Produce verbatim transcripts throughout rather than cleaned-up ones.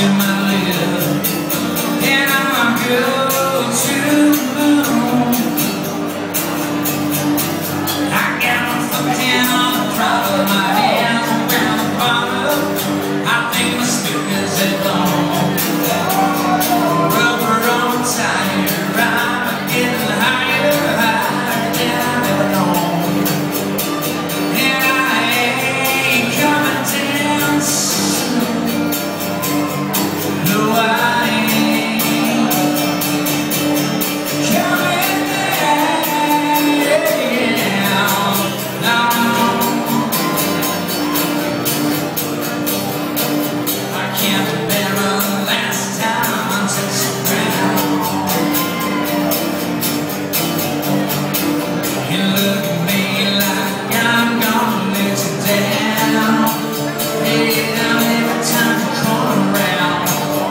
to my lips, and I'ma go to the moon. I got my foot in on the throttle, my hands around the bottle. I think my speakers are gone. Rubber on the tire, I'm getting higher, higher than I've ever known. And I ain't coming down soon. No, I ain't coming down. No, I can't remember the last time I touched the ground. You look at me like I'm gonna let you down. Hey, now every time you come around,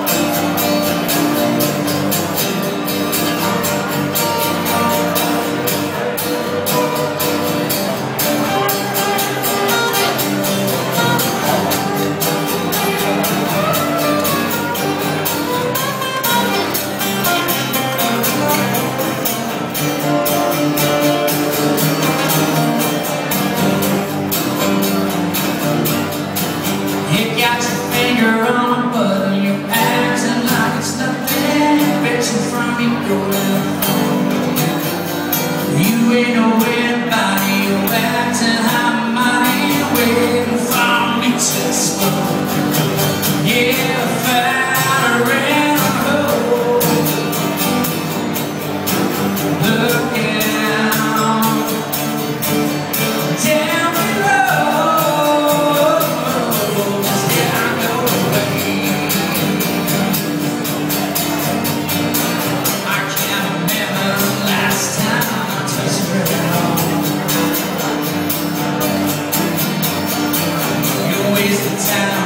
you got your finger on the button, you're acting like it's nothing, bitching from your going home. You ain't no anybody, you're acting high mighty, waiting for me to explode. Yeah, fire in a hole. Look out down below. Waste of time.